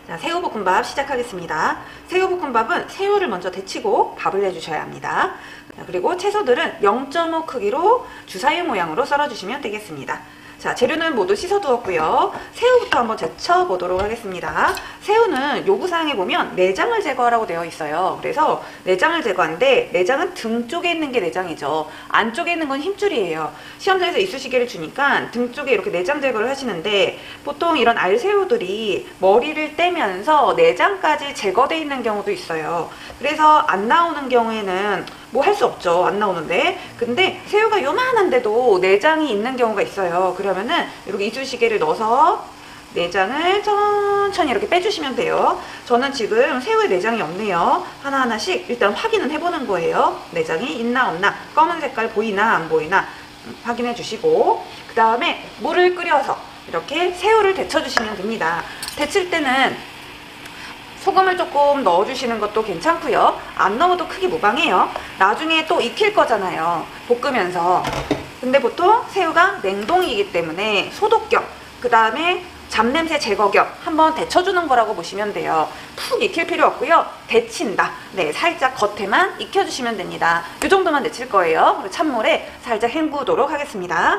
자, 새우볶음밥 시작하겠습니다. 새우볶음밥은 새우를 먼저 데치고 밥을 해주셔야 합니다. 자, 그리고 채소들은 0.5 크기로 주사위 모양으로 썰어주시면 되겠습니다. 자, 재료는 모두 씻어두었고요. 새우부터 한번 데쳐보도록 하겠습니다. 새우는 요구사항에 보면 내장을 제거하라고 되어 있어요. 그래서 내장을 제거하는데 내장은 등 쪽에 있는 게 내장이죠. 안쪽에 있는 건 힘줄이에요. 시험장에서 이쑤시개를 주니까 등 쪽에 이렇게 내장 제거를 하시는데 보통 이런 알새우들이 머리를 떼면서 내장까지 제거되어 있는 경우도 있어요. 그래서 안 나오는 경우에는 뭐 할 수 없죠. 안 나오는데. 근데 새우가 요만한데도 내장이 있는 경우가 있어요. 그러면은 이렇게 이쑤시개를 넣어서 내장을 천천히 이렇게 빼주시면 돼요. 저는 지금 새우에 내장이 없네요. 하나하나씩 일단 확인은 해보는 거예요. 내장이 있나 없나, 검은 색깔 보이나 안 보이나 확인해 주시고, 그 다음에 물을 끓여서 이렇게 새우를 데쳐주시면 됩니다. 데칠 때는 소금을 조금 넣어주시는 것도 괜찮고요. 안 넣어도 크게 무방해요. 나중에 또 익힐 거잖아요. 볶으면서. 근데 보통 새우가 냉동이기 때문에 소독 겸, 그 다음에 잡냄새 제거 겸 한번 데쳐주는 거라고 보시면 돼요. 푹 익힐 필요 없고요. 데친다. 네, 살짝 겉에만 익혀주시면 됩니다. 이 정도만 데칠 거예요. 그리고 찬물에 살짝 헹구도록 하겠습니다.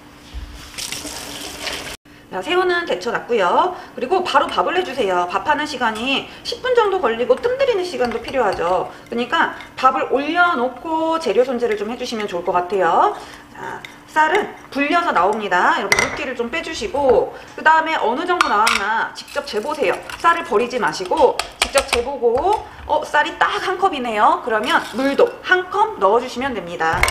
자, 새우는 데쳐놨고요. 그리고 바로 밥을 해주세요. 밥하는 시간이 10분 정도 걸리고 뜸 들이는 시간도 필요하죠. 그러니까 밥을 올려놓고 재료 손질을 좀 해주시면 좋을 것 같아요. 자, 쌀은 불려서 나옵니다. 이렇게 물기를 좀 빼주시고, 그 다음에 어느 정도 나왔나 직접 재보세요. 쌀을 버리지 마시고 직접 재보고 쌀이 딱 한 컵이네요. 그러면 물도 한 컵 넣어주시면 됩니다.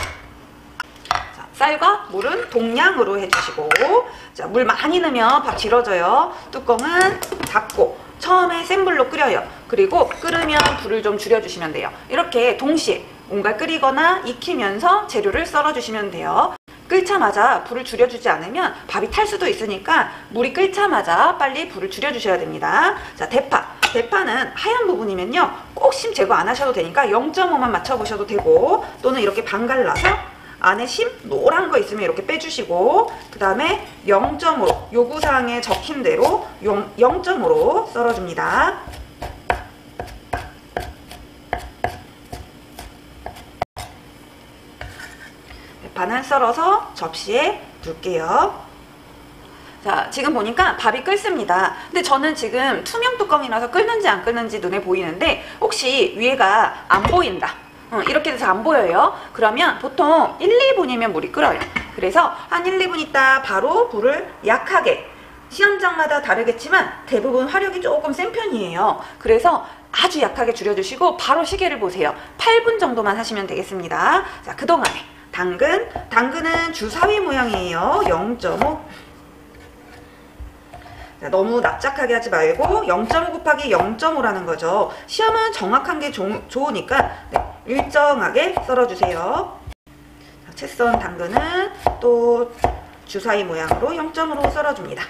쌀과 물은 동량으로 해주시고, 자, 물 많이 넣으면 밥 질어져요. 뚜껑은 닫고 처음에 센 불로 끓여요. 그리고 끓으면 불을 좀 줄여주시면 돼요. 이렇게 동시에 뭔가 끓이거나 익히면서 재료를 썰어주시면 돼요. 끓자마자 불을 줄여주지 않으면 밥이 탈 수도 있으니까 물이 끓자마자 빨리 불을 줄여주셔야 됩니다. 자, 대파는 하얀 부분이면요 꼭 심 제거 안 하셔도 되니까 0.5만 맞춰보셔도 되고, 또는 이렇게 반 갈라서 안에 심 노란 거 있으면 이렇게 빼주시고, 그 다음에 0.5 요구사항에 적힌 대로 0.5로 썰어줍니다. 대파는 썰어서 접시에 둘게요. 자, 지금 보니까 밥이 끓습니다. 근데 저는 지금 투명 뚜껑이라서 끓는지 안 끓는지 눈에 보이는데, 혹시 위에가 안 보인다, 이렇게 돼서 안 보여요. 그러면 보통 1, 2분이면 물이 끓어요. 그래서 한 1, 2분 있다 바로 불을 약하게, 시험장마다 다르겠지만 대부분 화력이 조금 센 편이에요. 그래서 아주 약하게 줄여주시고 바로 시계를 보세요. 8분 정도만 하시면 되겠습니다. 자, 그동안에 당근은 주사위 모양이에요. 0.5. 자, 너무 납작하게 하지 말고 0.5 곱하기 0.5라는 거죠. 시험은 정확한 게 좋으니까 네, 일정하게 썰어주세요. 자, 채 썬 당근은 또 주사위 모양으로 0.5로 썰어줍니다.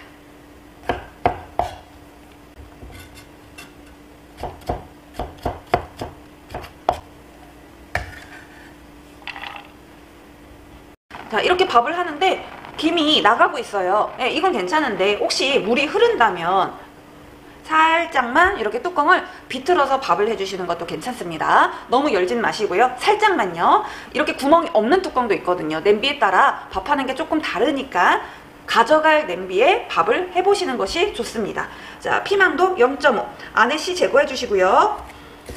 자, 이렇게 밥을 하는데 김이 나가고 있어요. 네, 이건 괜찮은데 혹시 물이 흐른다면 살짝만 이렇게 뚜껑을 비틀어서 밥을 해주시는 것도 괜찮습니다. 너무 열진 마시고요. 살짝만요. 이렇게 구멍이 없는 뚜껑도 있거든요. 냄비에 따라 밥하는 게 조금 다르니까 가져갈 냄비에 밥을 해보시는 것이 좋습니다. 자, 피망도 0.5 안에 씨 제거해 주시고요.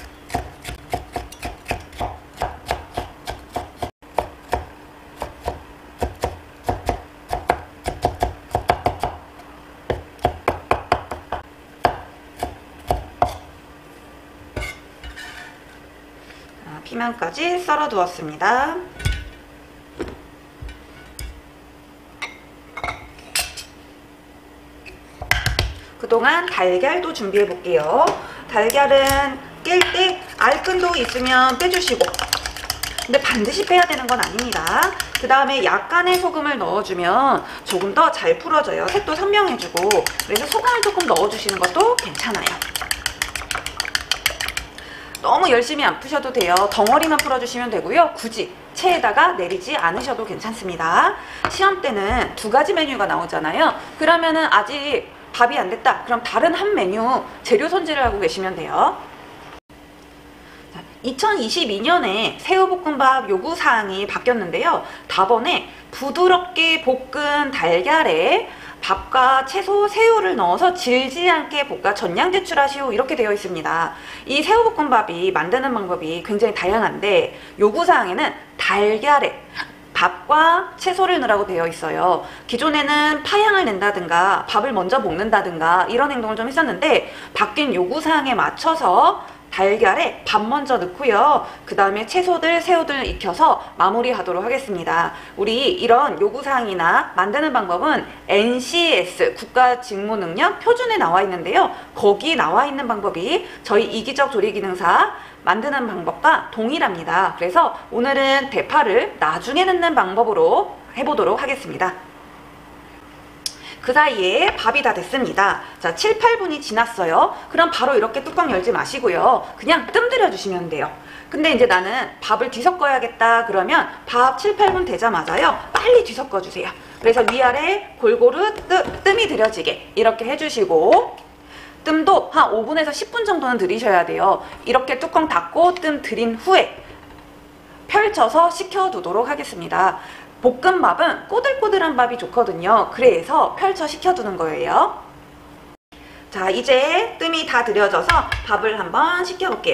피망까지 썰어 두었습니다. 그동안 달걀도 준비해 볼게요. 달걀은 깰 때 알끈도 있으면 빼주시고, 근데 반드시 빼야 되는 건 아닙니다. 그 다음에 약간의 소금을 넣어주면 조금 더 잘 풀어져요. 색도 선명해지고, 그래서 소금을 조금 넣어주시는 것도 괜찮아요. 너무 열심히 안 푸셔도 돼요. 덩어리만 풀어주시면 되고요. 굳이 체에다가 내리지 않으셔도 괜찮습니다. 시험 때는 2가지 메뉴가 나오잖아요. 그러면은 아직 밥이 안 됐다. 그럼 다른 한 메뉴 재료 손질을 하고 계시면 돼요. 2022년에 새우볶음밥 요구사항이 바뀌었는데요. 답안에 부드럽게 볶은 달걀에 밥과 채소, 새우를 넣어서 질지 않게 볶아 전량 제출하시오 이렇게 되어 있습니다. 이 새우볶음밥이 만드는 방법이 굉장히 다양한데 요구사항에는 달걀에 밥과 채소를 넣으라고 되어 있어요. 기존에는 파향을 낸다든가 밥을 먼저 볶는다든가 이런 행동을 좀 했었는데 바뀐 요구사항에 맞춰서 달걀에 밥 먼저 넣고요. 그 다음에 채소들, 새우들 익혀서 마무리하도록 하겠습니다. 우리 이런 요구사항이나 만드는 방법은 NCS 국가직무능력 표준에 나와 있는데요. 거기 나와 있는 방법이 저희 이기적 조리기능사 만드는 방법과 동일합니다. 그래서 오늘은 대파를 나중에 넣는 방법으로 해보도록 하겠습니다. 그 사이에 밥이 다 됐습니다. 자, 7, 8분이 지났어요. 그럼 바로 이렇게 뚜껑 열지 마시고요. 그냥 뜸 들여주시면 돼요. 근데 이제 나는 밥을 뒤섞어야겠다 그러면 밥 7, 8분 되자마자요. 빨리 뒤섞어주세요. 그래서 위아래 골고루 뜸이 들여지게 이렇게 해주시고 뜸도 한 5분에서 10분 정도는 들이셔야 돼요. 이렇게 뚜껑 닫고 뜸 들인 후에 펼쳐서 식혀두도록 하겠습니다. 볶음밥은 꼬들꼬들한 밥이 좋거든요. 그래서 펼쳐 식혀두는 거예요. 자, 이제 뜸이 다 들여져서 밥을 한번 식혀볼게요.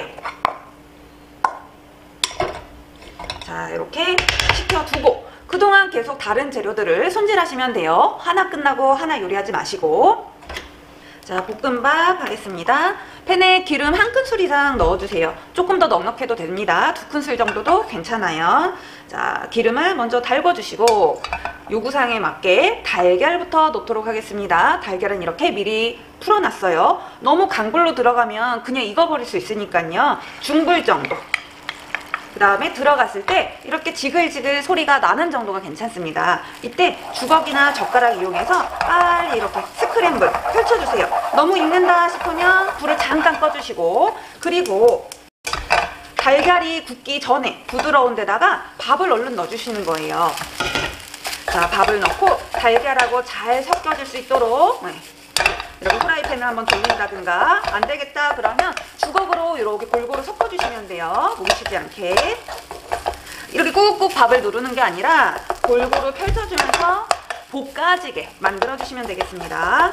자, 이렇게 식혀두고 그동안 계속 다른 재료들을 손질하시면 돼요. 하나 끝나고 하나 요리하지 마시고. 자, 볶음밥 하겠습니다. 팬에 기름 1큰술 이상 넣어주세요. 조금 더 넉넉해도 됩니다. 2큰술 정도도 괜찮아요. 자, 기름을 먼저 달궈주시고 요구사항에 맞게 달걀부터 넣도록 하겠습니다. 달걀은 이렇게 미리 풀어놨어요. 너무 강불로 들어가면 그냥 익어버릴 수 있으니까요. 중불 정도. 그 다음에 들어갔을 때 이렇게 지글지글 소리가 나는 정도가 괜찮습니다. 이때 주걱이나 젓가락 이용해서 빨리 이렇게 스크램블 펼쳐주세요. 너무 익는다 싶으면 불을 잠깐 꺼주시고 그리고 달걀이 굳기 전에 부드러운 데다가 밥을 얼른 넣어주시는 거예요. 자, 밥을 넣고 달걀하고 잘 섞여질 수 있도록 이렇게 후라이팬을 한번 돌린다든가 안 되겠다 그러면 주걱으로 이렇게 골고루 섞어주시면 돼요. 뭉치지 않게. 이렇게 꾹꾹 밥을 누르는 게 아니라 골고루 펼쳐주면서 볶아지게 만들어주시면 되겠습니다.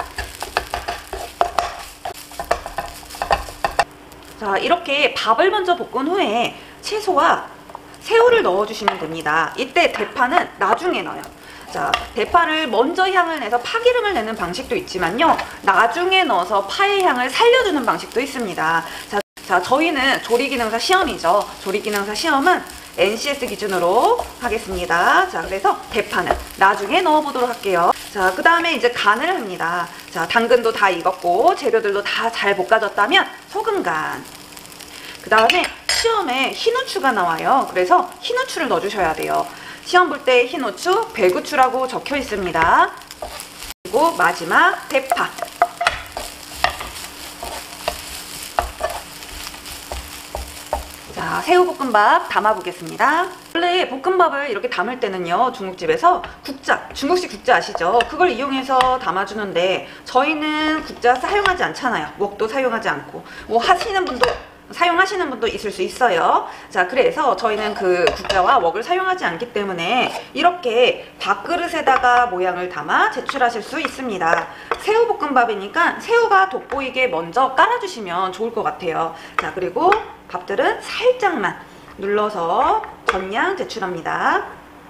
자, 이렇게 밥을 먼저 볶은 후에 채소와 새우를 넣어주시면 됩니다. 이때 대파는 나중에 넣어요. 자, 대파를 먼저 향을 내서 파기름을 내는 방식도 있지만요. 나중에 넣어서 파의 향을 살려주는 방식도 있습니다. 자, 저희는 조리기능사 시험이죠. 조리기능사 시험은 NCS 기준으로 하겠습니다. 자, 그래서 대파는 나중에 넣어보도록 할게요. 자, 그 다음에 이제 간을 합니다. 자, 당근도 다 익었고 재료들도 다 잘 볶아졌다면 소금 간. 그 다음에 시험에 흰후추가 나와요. 그래서 흰후추를 넣어주셔야 돼요. 시험 볼 때 흰후추, 배구추라고 적혀 있습니다. 그리고 마지막 대파. 자, 새우볶음밥 담아보겠습니다. 원래 볶음밥을 이렇게 담을 때는요, 중국집에서 국자, 중국식 국자 아시죠? 그걸 이용해서 담아주는데 저희는 국자 사용하지 않잖아요. 웍도 사용하지 않고. 뭐 사용하시는 분도 있을 수 있어요. 자, 그래서 저희는 그 국자와 웍을 사용하지 않기 때문에 이렇게 밥그릇에다가 모양을 담아 제출하실 수 있습니다. 새우볶음밥이니까 새우가 돋보이게 먼저 깔아주시면 좋을 것 같아요. 자, 그리고 밥들은 살짝만 눌러서 전량 제출합니다.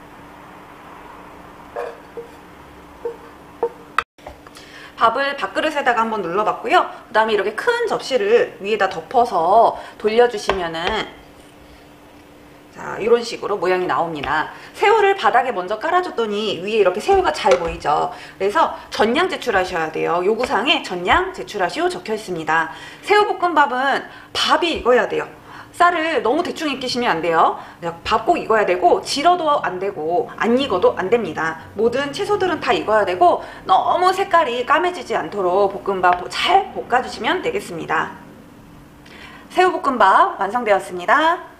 밥을 밥그릇에다가 한번 눌러봤고요. 그 다음에 이렇게 큰 접시를 위에다 덮어서 돌려주시면은 자, 이런 식으로 모양이 나옵니다. 새우를 바닥에 먼저 깔아줬더니 위에 이렇게 새우가 잘 보이죠. 그래서 전량 제출하셔야 돼요. 요구사항에 전량 제출하시오 적혀 있습니다. 새우볶음밥은 밥이 익어야 돼요. 쌀을 너무 대충 익히시면 안 돼요. 밥 꼭 익어야 되고 질어도 안 되고 안 익어도 안 됩니다. 모든 채소들은 다 익어야 되고 너무 색깔이 까매지지 않도록 볶음밥 잘 볶아주시면 되겠습니다. 새우볶음밥 완성되었습니다.